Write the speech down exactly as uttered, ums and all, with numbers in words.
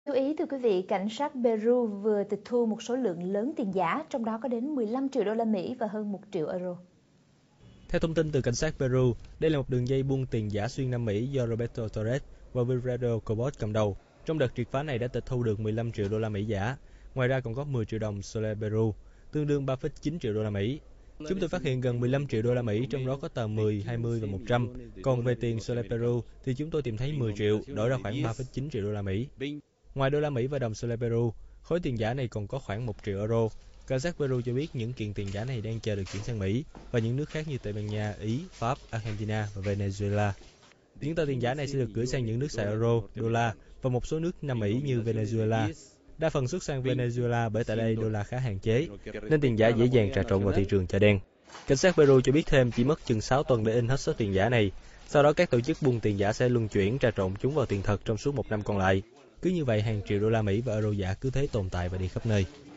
Chú ý thưa quý vị, cảnh sát Peru vừa tịch thu một số lượng lớn tiền giả, trong đó có đến mười lăm triệu đô la Mỹ và hơn một triệu euro. Theo thông tin từ cảnh sát Peru, đây là một đường dây buôn tiền giả xuyên Nam Mỹ do Roberto Torres và Wilfredo Cobos cầm đầu. Trong đợt triệt phá này đã tịch thu được mười lăm triệu đô la Mỹ giả. Ngoài ra còn có mười triệu đồng Soles Peru, tương đương ba phẩy chín triệu đô la Mỹ. Chúng tôi phát hiện gần mười lăm triệu đô la Mỹ, trong đó có tờ mười, hai mươi và một trăm. Còn về tiền Soles Peru thì chúng tôi tìm thấy mười triệu, đổi ra khoảng ba phẩy chín triệu đô la Mỹ. Ngoài đô la Mỹ và đồng Soles Peru, khối tiền giả này còn có khoảng một triệu euro. Cảnh sát Peru cho biết những kiện tiền giả này đang chờ được chuyển sang Mỹ và những nước khác như Tây Ban Nha, Ý, Pháp, Argentina và Venezuela. Những tờ tiền giả này sẽ được gửi sang những nước xài euro, đô la và một số nước Nam Mỹ như Venezuela. Đa phần xuất sang Venezuela bởi tại đây đô la khá hạn chế, nên tiền giả dễ dàng trà trộn vào thị trường chợ đen. Cảnh sát Peru cho biết thêm chỉ mất chừng sáu tuần để in hết số tiền giả này. Sau đó các tổ chức buôn tiền giả sẽ luân chuyển trà trộn chúng vào tiền thật trong suốt một năm còn lại. Cứ như vậy, hàng triệu đô la Mỹ và euro giả cứ thế tồn tại và đi khắp nơi.